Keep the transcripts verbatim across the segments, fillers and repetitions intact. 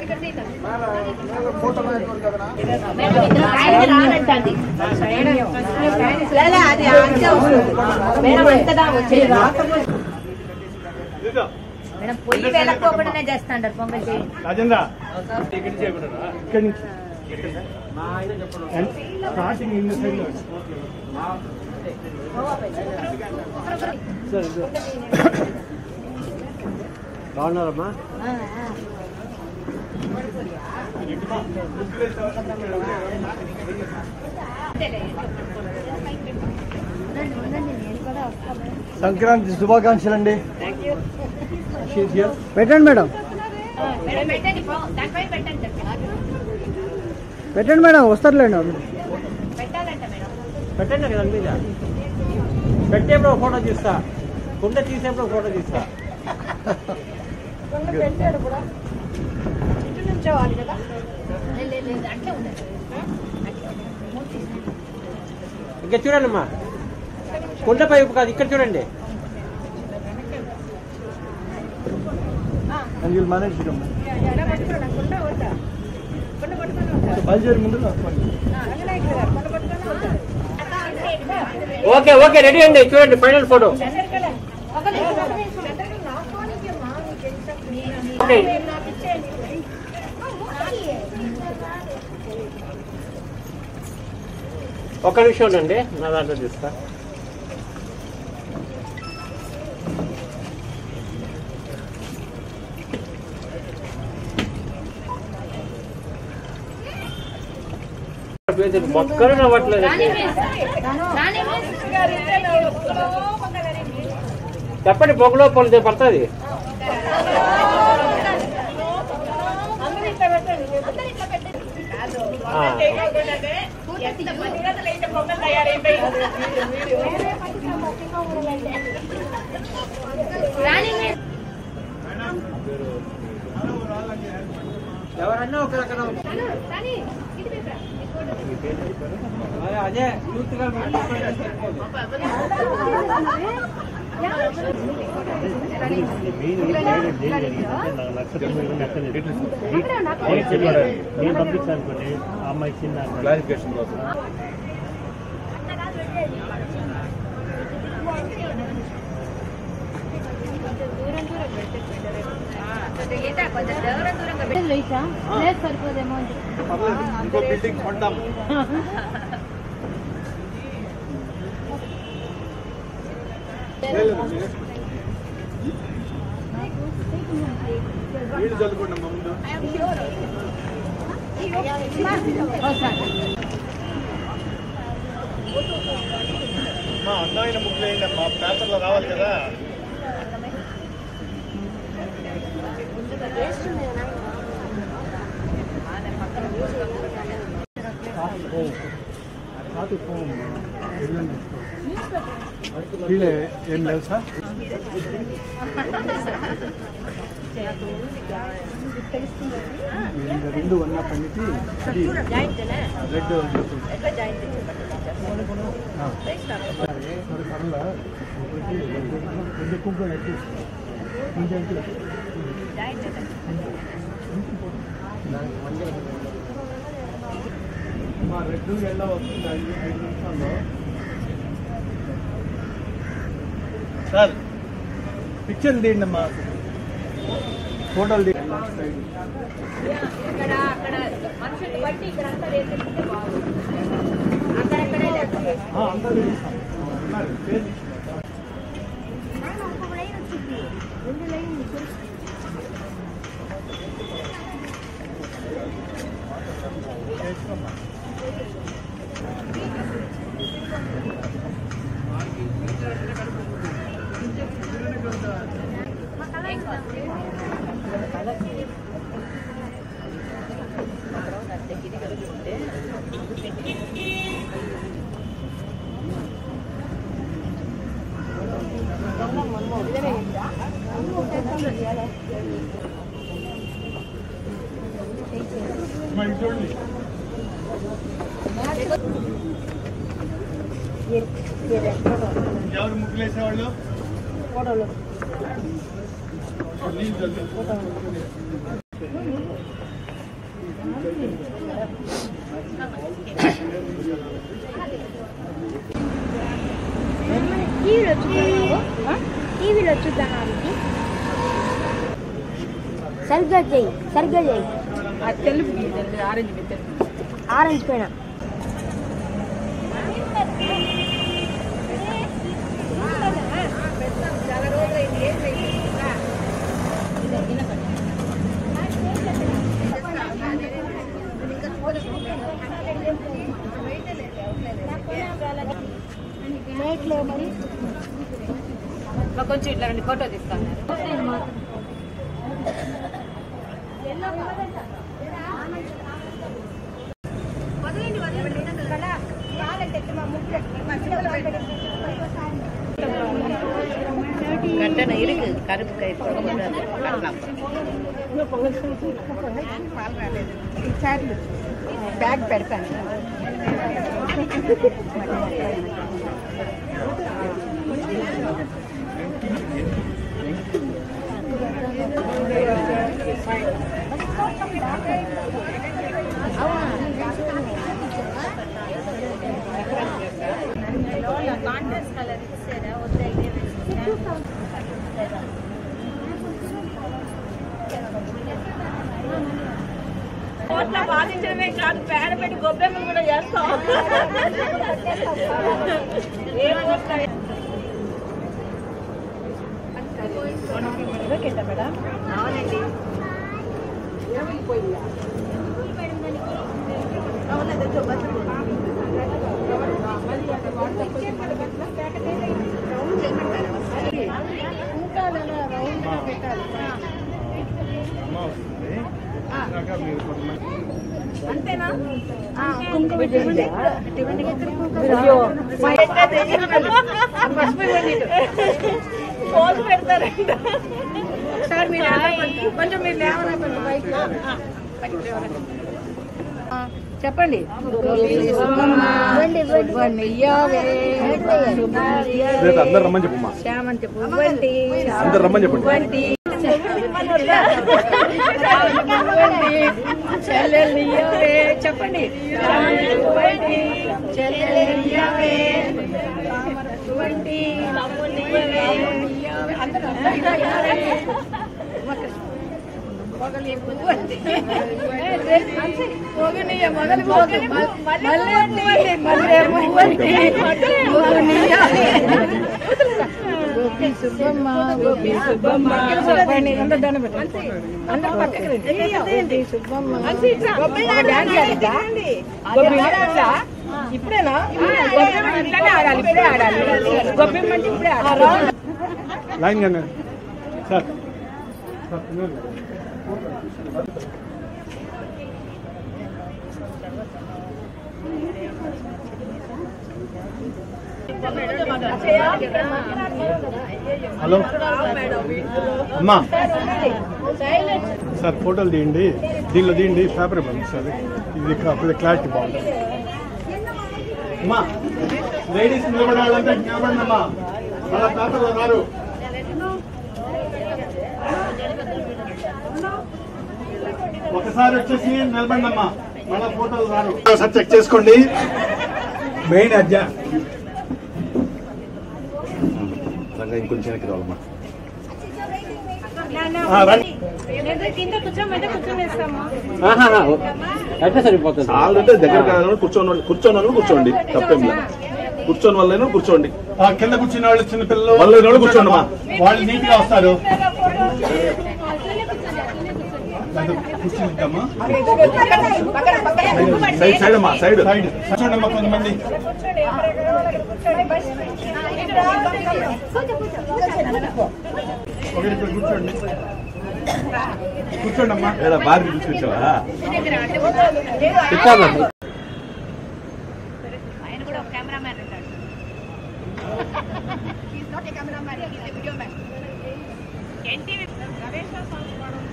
Madam పొయ్యి వెళ్ళకపోకుండానే చేస్తాంటారు పొంగల్ చేయి రాజేంద్ర ఇక్కడి నుంచి ఇక్కడి నుంచి స్టార్టింగ్ ఇన్ సైడ్ బాగున్నారమ్మా సంక్రాంతి శుభాకాంక్షలు అండి పెట్టండి మేడం పెట్టండి మేడం వస్తారులేండి పెట్టండి కదా మీద పెట్టేప్పుడు ఫోటో తీస్తా కుండ తీసేప్పుడు ఫోటో తీస్తా ఇంకా చూడండి అమ్మా కుండ పైపు కాదు ఇక్కడ చూడండి ఓకే ఓకే రెడీ అండి చూడండి ఫైనల్ ఫోటో ఒక నిమిషం ఉండండి నా దాంట్లో చూస్తా మొక్కలు అవ్వట్లేదు చెప్పండి పొగలో పొలితే పడుతుంది ఎవరన్నా ఒక రకం అదే యూత్ గా నేను పంపించాలనుకోండి ఆ అమ్మాయి చిన్న క్లారిఫికేషన్ కోసం సరిపోదేమో బిల్డింగ్ కొంటాం వీళ్ళు చదువుకోండి ముందు మా అందమైన ముగ్గులు వేయండి మా పేపర్లో రావాలి కదా ఏం లేదు సార్ రెండు వన్ పండితే రెడ్ మా రెడ్ ఎలా వస్తుంది ఐదు ఐదు నిమిషాల్లో సార్ పిక్చర్లు తీయండి అమ్మా ఫోటోలు తీయండి అంతా తీస్తాం ఎవరు ముగ్గులు వేసేవాళ్ళు ఫోటోలు టీవీలో చూద్దాం టీవీలో చూద్దాం సరిగ్గా చేయి సరిగ్గా చేయి తెలుపు ఆరెంజ్ ఆరెంజ్ పైన చాలా రోజులైంది ఏం కొంచెం ఇట్లా రండి ఫోటో తీస్తాను கட்டணம் இருக்கு கருப்பு கயிறு பேக் பெருப்பாங்க కాంట్రాస్ట్ కలర్ ఇచ్చారా వద్ద కోట్ల బాధించడమే కాదు పేడ పెట్టి గొబ్బెమ్మలు కూడా చేస్తాం మేడం అవునండి అంతేనా పోజు పెడతారంట ఒకసారి మీరు కొంచెం మీరు లేవరా బైక్ చెప్పండి అందరు రమ్మని చెప్పమ్మా శ్యామంతి పువ్వంటి అందరు రమ్మని చెప్పండి చెల్లెలియవే చెప్పండి చెల్లెలియవే మొగలి పువ్వంటి మొగనియ మొగలి మొగలి మల్లె మల్లె పువ్వంటి మొగనియ గోపి సుబ్బమ్మ గోపి సుబ్బమ్మ చెప్పండి అందరూ దండం పెట్టండి అందరూ పక్కకి రండి గోపి సుబ్బమ్మ గోపి డాన్స్ ఆడండి గోపి డాన్స్ ఇప్పుడేనా గోపి ఇట్లానే ఆడాలి ఇప్పుడే ఆడాలి గోపి అంటే ఇప్పుడే ఆడాలి లైన్ గానే సార్ హలో అమ్మా సార్ ఫోటోలు తీయండి దీనిలో తీయండి పేపర్ ఇవ్వండి సార్ ఇది కాకపోతే క్లారిటీ బాగుంటుంది అమ్మా లేడీస్ నిలబడాలంటే నిలబడండి అమ్మా మళ్ళా పేపర్లో రారు ఒకసారి వచ్చేసి నిలబడండి అమ్మా మళ్ళా ఫోటోలు రారు ఒకసారి చెక్ చేసుకోండి మెయిన్ అధ్యా ఇంకొంచెం వెనక్కి రావాలమ్మా ఆల్రెడీ దగ్గర కాదు కూర్చోని కూర్చోని కూర్చోండి తప్పేం లేదు కూర్చోని వాళ్ళైనా కూర్చోండి కింద కూర్చున్న వాళ్ళు చిన్నపిల్లలు వాళ్ళు కూర్చోండి మా వాళ్ళు నీట్ గా వస్తారు కూర్చుంటామా సైడ్ సైడ్ అమ్మా సైడ్ సైడ్ కూర్చోండి అమ్మా కొంతమంది కూర్చోండి కూర్చోండి అమ్మా బాగా తీసుకొచ్చావా ఆయన కూడా ఒక కెమెరామ్యాన్ ఉంటాడు he's not a cameraman he's a video man NTV రవేష్ సాంగ్ పాడుంటా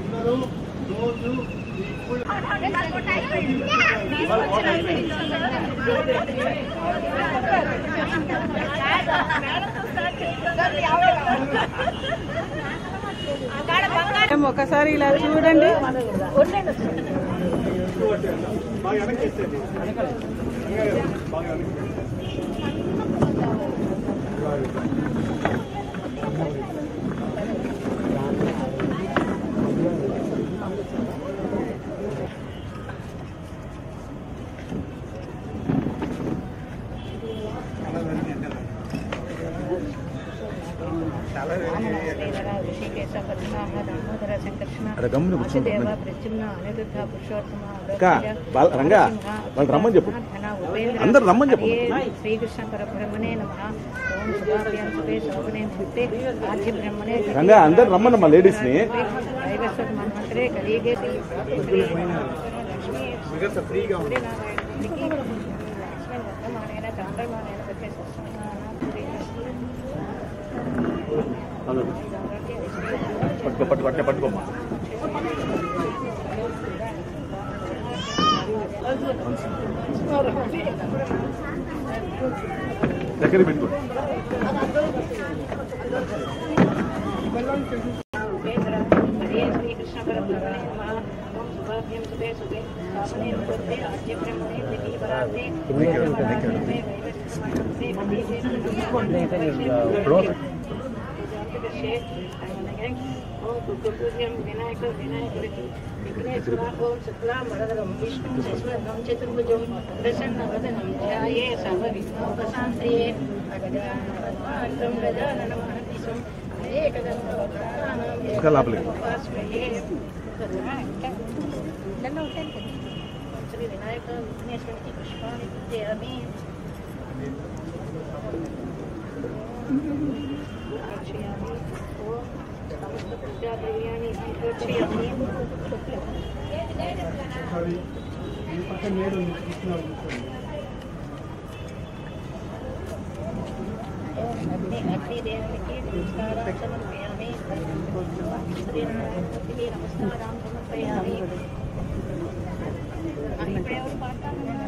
అందరూ రోజు ఒకసారి ఇలా చూడండి. రంగా వాళ్ళు రమ్మని చెప్పు, అందరు రమ్మని చెప్పు. శ్రీకృష్ణ పరబ్రహ్మణే నమః. ఓం శుభాభ్యాం శుభే శోభనే ముహూర్తే ఆద్య బ్రహ్మణే రంగా అందరు రమ్మన్నమ్మా లేడీస్ ని. వైవస్వత్ మన్వంతరే కలియుగే ఫ్రీగా పట్టుకో పట్టుకో అట్లా పట్టుకోమ్మా. దగ్గర పెట్టుకోండి. శ్రీకృష్ణ పరబ్రహ్మణే నమః. ఓం శుభాభ్యాం శుభే శుభే శోభనే ముహూర్తే ఆద్య బ్రహ్మణే ద్వితీయపరార్ధే వినాయక వినాయకుడికి విఘ్నేశ్వర. ఓం శుక్లాం వరదరం విష్ణుం శశివర్ణం చతుర్భుజం ప్రసన్నవదనం ధ్యాయే సర్వవిఘ్నోపశాంతయే. అగజాననం గజాననం హనతిశం ఇంకా లోపలికి శ్రీ వినాయక విఘ్నేశ్వరికి పుష్పాన్ని పూజయామి. ఓం సమస్త పూజాద్రవ్యాన్ని సమర్పయామి. అగ్నిదేవునికి నమస్కారం సమర్పయామి. శ్రీనారాయణమూర్తికి నమస్కారం సమర్పయామి. ఇప్పుడు ఎవరు పాడతారు?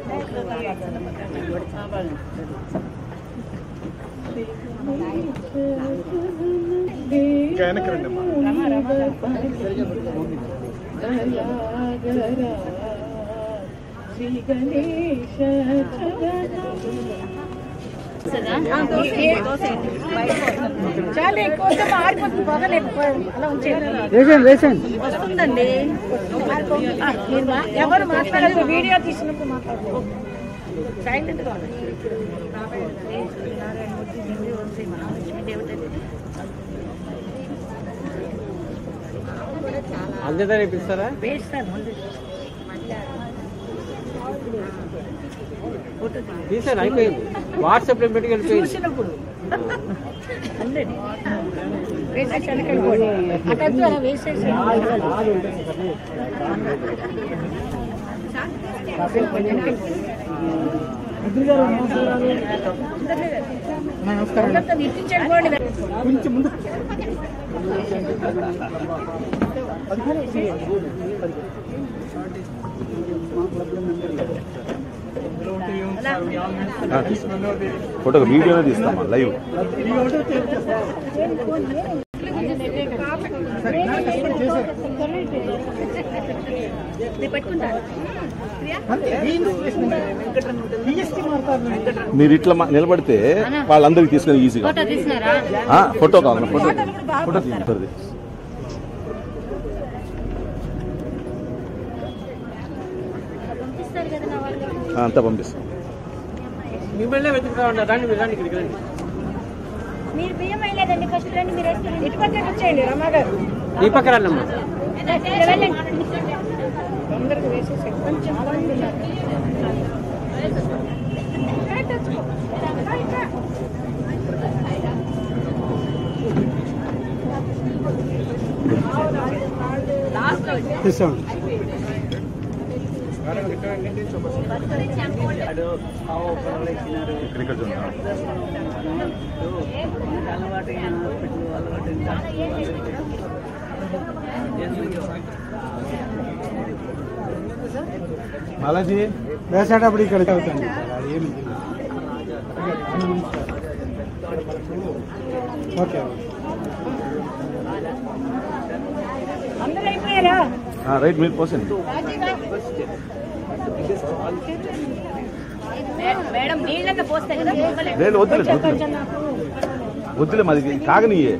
ఇంకా వెనక్కి రండి అమ్మా. శ్రీ గణేశ చాలా ఎక్కువ ఆరిపోతుంది, పొగలు ఎక్కువ అలా ఉంచేది వస్తుందండి. ఎవరు మాట్లాడదు, వీడియో తీసినప్పుడు మాట్లాడదు. సైలెంట్ గా అందరితో ఇప్పిస్తారా? వేస్తాను తీసాను, అయిపోయింది. వాట్సాప్ లో పెట్టి వెళ్ళిపోయింది. చూసినప్పుడు వేసేసాను, అటంతా అలా వేసేసాను. కొంచెం ముందు ఫోటో వీడియోనే తీస్తామా లైవ్. మీరు ఇట్లా నిలబడితే వాళ్ళందరికి తీసుకొని ఈజీగా ఫోటో కావాలి. ఫోటో ఫోటో తీసుకుంటుంది. అంతా పంపిస్తాం. మిమ్మల్ని వెతుకుతా ఉన్నా. రండి మీరు, రండి ఇక్కడికి రండి. మీరు బియ్యం వేయలేదండి, ఫస్ట్ రండి. మీరు ఇటు పక్కన వచ్చేయండి రమాగారు. ఈ పక్క రండమ్మా. అందరికి వేసేసాడు. కొంచెం బాలాజీ వేసేటప్పుడు ఇక్కడ అవుతాను ఏమి ఓకే అందరూ అయిపోయారా? రైట్ మీరు పోసండి. మేడం నీళ్ళంతా పోస్తే కదా లేదు వద్దులే వద్దులే మాది కాగనీయే.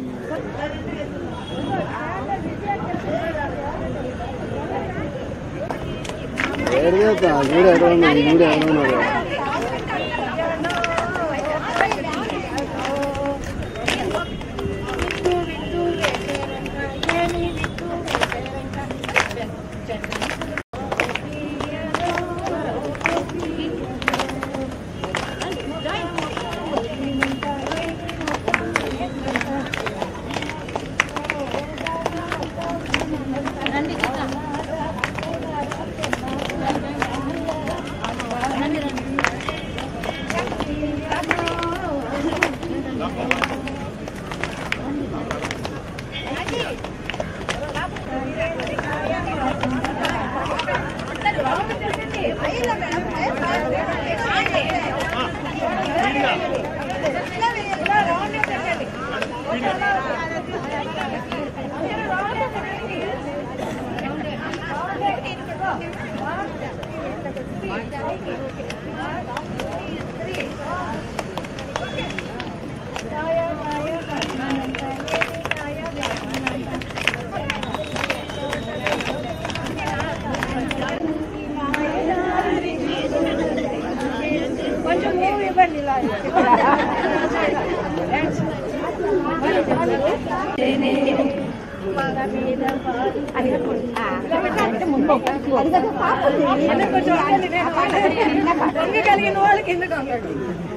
కలిగిన వాళ్ళకి ఎందుకు అన్నాడు?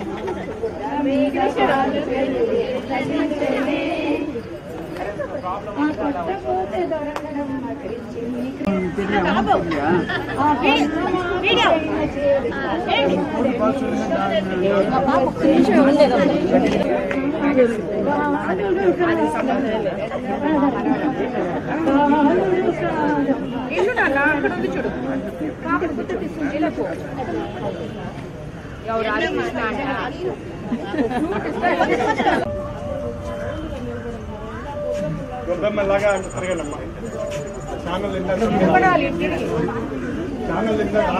ఇల్లు నాన్న అక్కడ ఉంది చూడు. కాకపోతే తీసుకుంటే ఎవరు ఆలోచిస్తా గొబ్బెమ్మలాగా తిరగనమ్మా. ఛానల్ ఛానల్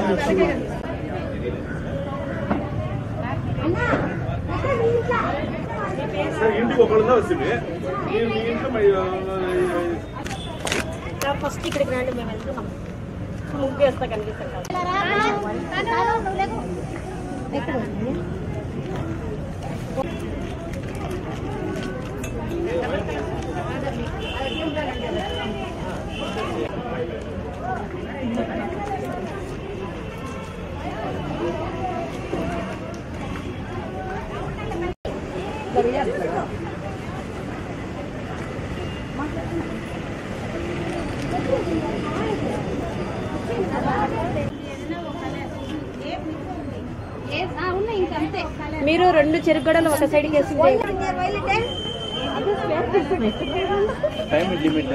ఇంటికి ఒకళ్ళుగా వచ్చింది. ఫస్ట్ ఇక్కడికి రండి, మేము వెళ్తున్నాం. ముగ్గేస్తా కనిపిస్తాం. మీరు రెండు చెరుగడలు ఒక సైడ్కి వేసి టైం లిమిట్.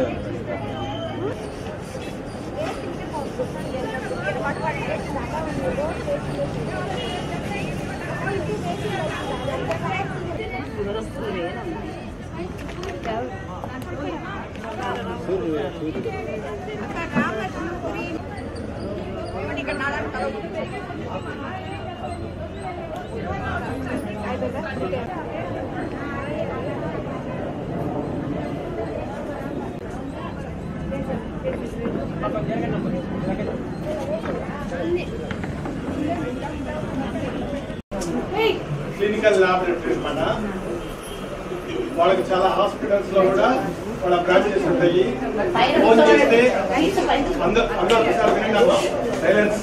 క్లినికల్ ల్యాబొరేటరీ అన్నమాట. వాళ్ళకి చాలా హాస్పిటల్స్ లో కూడా వాళ్ళ బ్రాంచెస్ ఉంటాయి. ఫోన్ చేస్తే అందరూ అందరూ ఒకసారి వినండి. సైలెన్స్.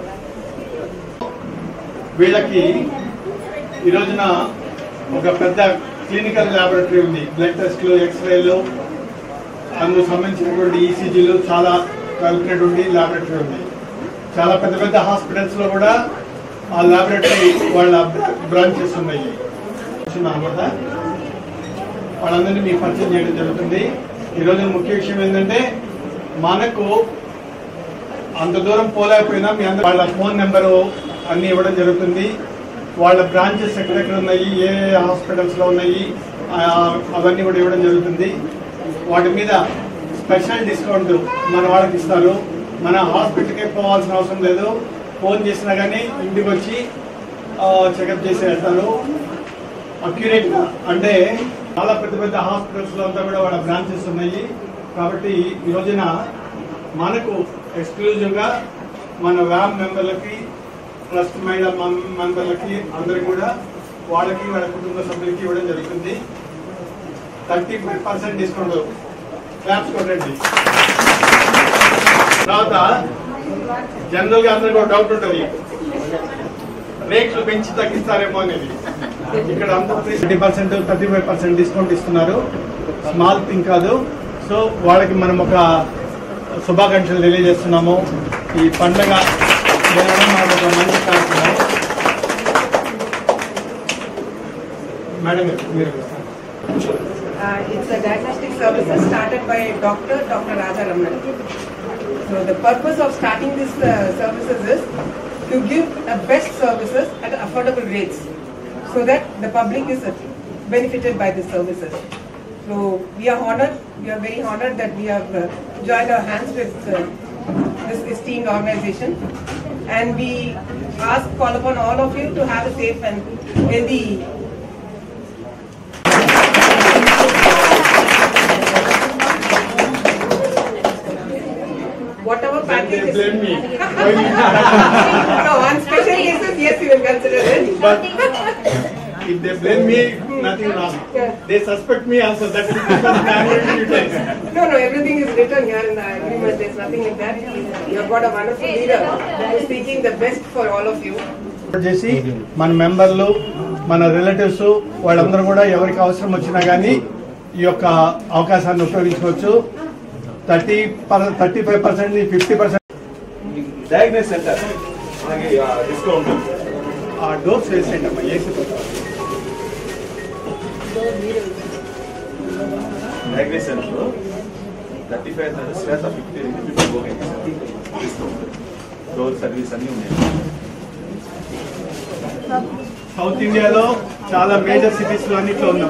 వీళ్ళకి ఈ రోజున ఒక పెద్ద క్లినికల్ ల్యాబొరేటరీ ఉంది. బ్లడ్ టెస్ట్లు, ఎక్స్రేలు, అందుకు సంబంధించినటువంటి ఈసీజీలు చాలా క్యాలిక్యులేట్ ఉంది. ల్యాబొరేటరీ ఉంది. చాలా పెద్ద పెద్ద హాస్పిటల్స్ లో కూడా ఆ ల్యాబొరేటరీ వాళ్ళ బ్రాంచెస్ ఉన్నాయి అన్నమాట. వాళ్ళందరినీ మీకు పరిచయం చేయడం జరుగుతుంది. ఈరోజు ముఖ్య విషయం ఏంటంటే మనకు అంత దూరం పోలేకపోయినా మీ అందరూ వాళ్ళ ఫోన్ నెంబరు అన్ని ఇవ్వడం జరుగుతుంది. వాళ్ళ బ్రాంచెస్ ఎక్కడెక్కడ ఉన్నాయి, ఏ హాస్పిటల్స్లో ఉన్నాయి అవన్నీ కూడా ఇవ్వడం జరుగుతుంది. వాటి మీద స్పెషల్ డిస్కౌంట్ మన వాళ్ళకి ఇస్తారు. మన హాస్పిటల్కే పోవాల్సిన అవసరం లేదు. ఫోన్ చేసినా కానీ ఇంటికి వచ్చి చెకప్ చేసి వెళ్తారు అక్యురేట్గా. అంటే చాలా పెద్ద పెద్ద హాస్పిటల్స్లో అంతా కూడా వాళ్ళ బ్రాంచెస్ ఉన్నాయి. కాబట్టి ఈ రోజున మనకు ఎక్స్క్లూజివ్గా మన వ్యామ్ మెంబర్లకి, ట్రస్ట్ మహిళా మెంబర్లకి అందరికి కూడా వాళ్ళకి వాళ్ళ కుటుంబ సభ్యులకి ఇవ్వడం జరుగుతుంది. Thirty five percent discount. Claps కొట్టండి. తర్వాత జనరల్గా అందరికి ఒక డౌట్ ఉంటుంది, రేట్లు పెంచి తగ్గిస్తారేమో అనేది. ఇక్కడ అంతా thirty percent thirty five percent discount ఇస్తున్నారు. స్మాల్ థింగ్ కాదు. సో వాళ్ళకి మనం ఒక శుభాకాంక్షలు తెలియజేస్తున్నాము. ఈ పండుగ మనకు ఒక మంచి కార్యక్రమం. మేడం మీరు Uh, it's a diagnostic services started by Doctor Doctor Raja Ramnan. So the purpose of starting this uh, services is to give the best services at affordable rates, so that the public is benefited by the services. So we are honored. We are very honored that we have uh, joined our hands with uh, this esteemed organization, and we ask call upon all of you to have a safe and healthy. Whatever package is. blame me. No, on special cases, yes, we will consider it. But if they blame me, nothing wrong. Yeah. They suspect me also. That is because I am going to utilize. No, no, everything is written here in the agreement. There's nothing like that. You have got a wonderful leader who is seeking the best for all of you. చేసి మన మెంబర్లు, మన relatives వాళ్ళందరూ కూడా ఎవరికి అవసరం వచ్చినా కానీ ఈ యొక్క అవకాశాన్ని ఉపయోగించుకోవచ్చు. Thirty thirty five percent fifty percent diagnose center మనకి డిస్కౌంట్ ఆ డోర్స్ వేసేయండి అమ్మా. AC diagnose center thirty five శాతం fifty fifty discount door service అన్నీ ఉన్నాయి. సౌత్ ఇండియాలో చాలా మేజర్ సిటీస్ లో అన్నిట్లో ఉన్నాం.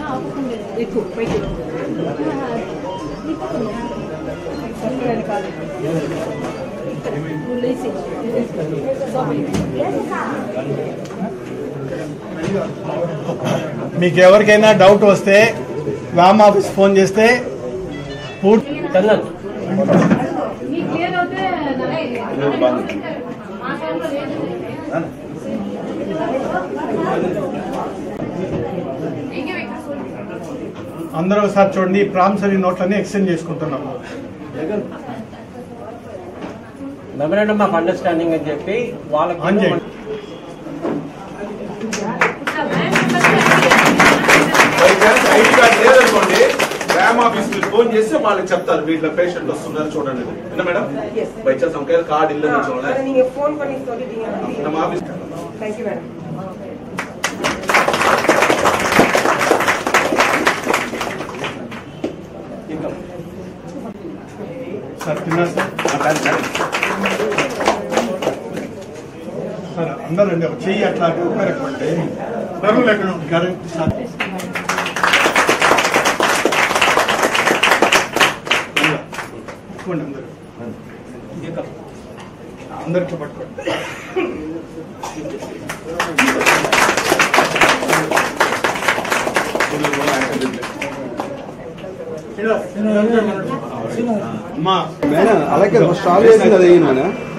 మీకు ఎవరికైనా డౌట్ వస్తే వ్యామ్ ఆఫీస్ ఫోన్ చేస్తే పూర్తి అందరూ ఒకసారి చూడండి. ప్రామిసరీ నోట్లన్నీ ఎక్స్చేంజ్ చేసుకుంటున్నాము. మెమరాండమ్ ఆఫ్ అండర్స్టాండింగ్ అని చెప్పి వాళ్ళకి ఐడి కార్డు లేదనుకోండి, వ్యామ్ ఆఫీస్ ఫోన్ చేసి వాళ్ళకి చెప్తారు వీటిలో పేషెంట్ వస్తున్నారు చూడండి. విన్నా మేడం? బై చాన్స్ ఒక కార్డు ఇల్లు நீங்க ஃபோன் பண்ணி சொல்லிட்டீங்க. நம்ம office. Thank you madam. Sir తిన్నా సార్ సార్ అందరూ అండి ఒక చెయ్యి అట్లా ఉపయోగపడి బరువులు ఎక్కడ కరెంట్ సార్ పట్టుకోండి. అందరూ అందరితో పట్టుకోండి. అమ్మా అలాగే స్టాల్ వేసింది అది అయినా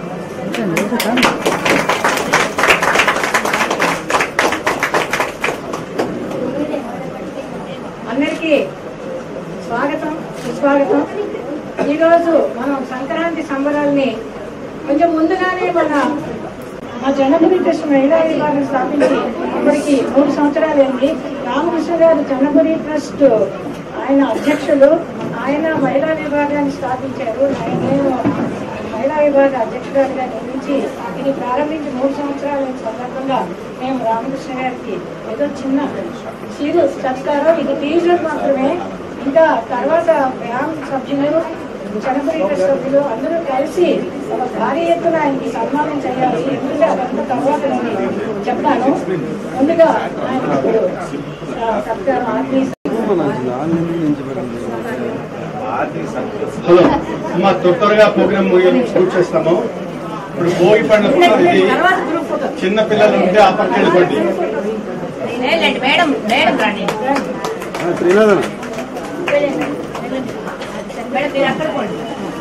అందరికీ స్వాగతం సుస్వాగతం. ఈరోజు మనం సంక్రాంతి సంబరాల్ని కొంచెం ముందుగానే మన మా జనపరి ట్రస్ట్ మహిళా విభాగం స్థాపించి ఇప్పటికి మూడు సంవత్సరాలైంది. రామకృష్ణ గారు జనపరి ట్రస్ట్ ఆయన అధ్యక్షులు. ఆయన మహిళా విభాగాన్ని స్థాపించారు. ఆయన మహిళా విభాగ అధ్యక్షురాలుగా నియమించి ఇది ప్రారంభించి మూడు సంవత్సరాల సందర్భంగా మేము రామకృష్ణ గారికి ఏదో చిన్న సీరియస్ సత్కారం, ఇది టీజర్ మాత్రమే. ఇంకా తర్వాత వ్యామ్ సభ్యులు చనిపోయిన సభ్యులు అందరూ కలిసి ఒక భారీ ఎత్తున ఆయనకి సన్మానం చేయాలి. ఎందుకంటే అదంతా తర్వాత నేను చెప్తాను. ముందుగా ఆయన సత్కారం ఆత్మీయ హలో అమ్మా, త్వరగా ప్రోగ్రామ్ పూర్తి చేస్తాము. ఇప్పుడు భోగి పండుగ ఇది చిన్న పిల్లలు ఉంటే ఆ పక్క వెళ్ళిపోండి. మేడం మేడం రాండి శ్రీనాథన్ మేడం మీరు అక్కడ పోండి.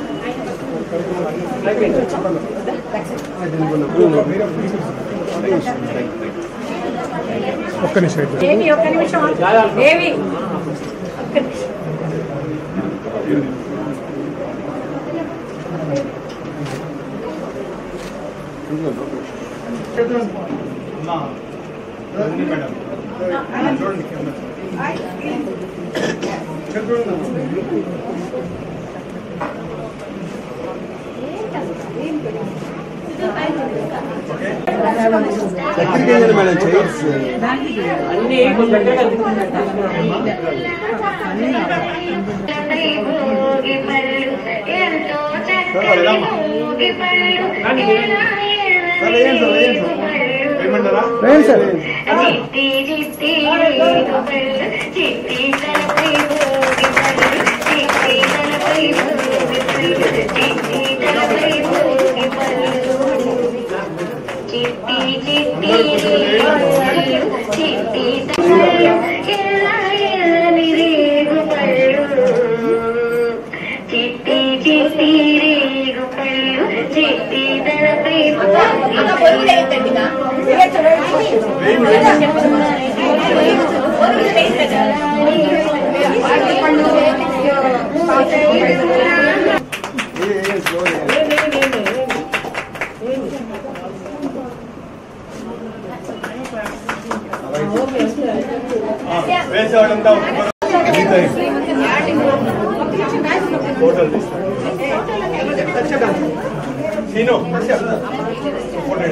ఒక్క నిమిషం ఏమి ఒక్క నిమిషం ఏమి ఒక్క నిమిషం అమ్మా, చూడండి మేడం, చూడండి కెమెరా. ఇక్కడ చూడండి. ఎక్కడికి మేడం చైర్స్ అన్ని దగ్గర వేసేవాడంతా ఫోటోలు తీస్తాను. సీను ఫోటో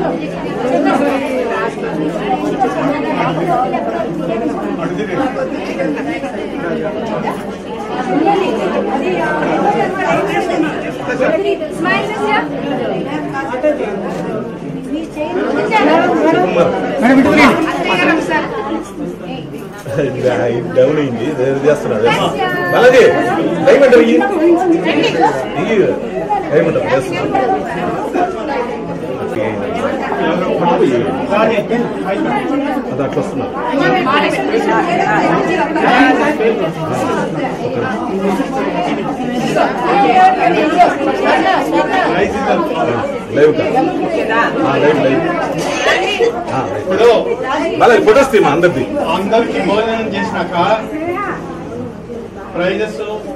డౌన్ అయింది చేస్తున్నాడు అలాగే ఏమంటారు ఏమంటారు చేస్తున్నాడు అది అట్లా వస్తున్నారు లైవ్ లైవ్ లైవ్ ఇప్పుడు మళ్ళీ ఫొటోస్ తీమా అందరిది అందరికి భోజనం చేసినాక ప్రైజెస్